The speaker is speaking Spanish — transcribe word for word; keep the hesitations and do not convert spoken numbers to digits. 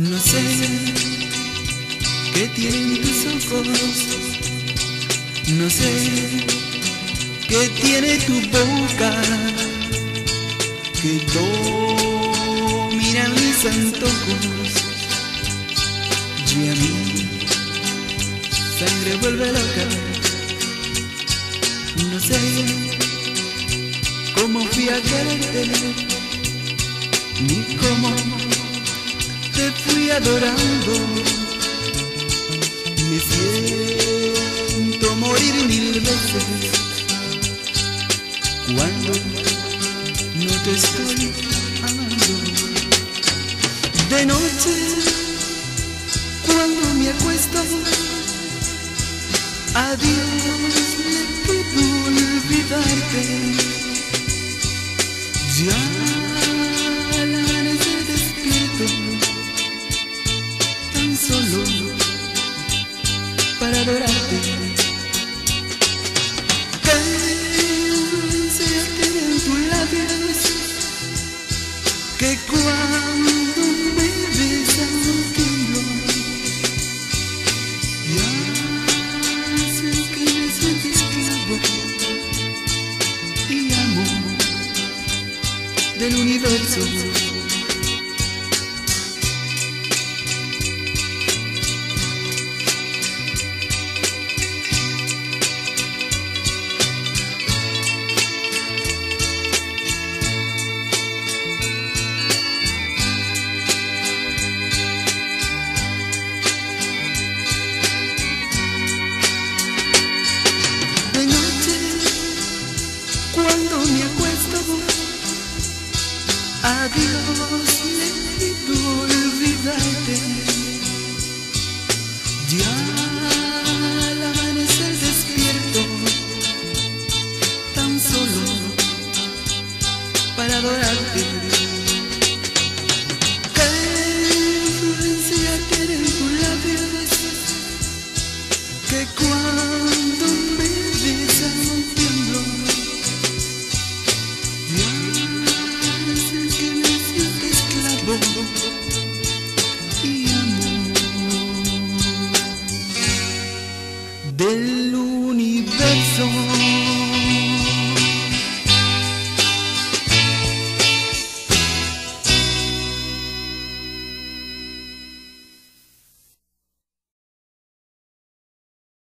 No sé qué tienen tus ojos, no sé qué tiene tu boca, que dominan mis antojos. Y a mi sangre vuelve loca. No sé cómo fui a quererte, ni cómo te fui adorando. Me siento morir mil veces cuando no te estoy amando. De noche, cuando me acuesto, a Dios le pido olvidarte. Ya al amanecer despierto, tan solo para adorarte. Que se tienen tus labios, que cuando me besan tiemblo, y hacen que me sienta esclavo y amo del universo. Cuando me acuesto, a Dios le pido olvidarte. Ya al amanecer despierto, tan solo para adorarte. Qué influencia tienen tus labios, que cuando me besan tiemblo. Y amor del universo.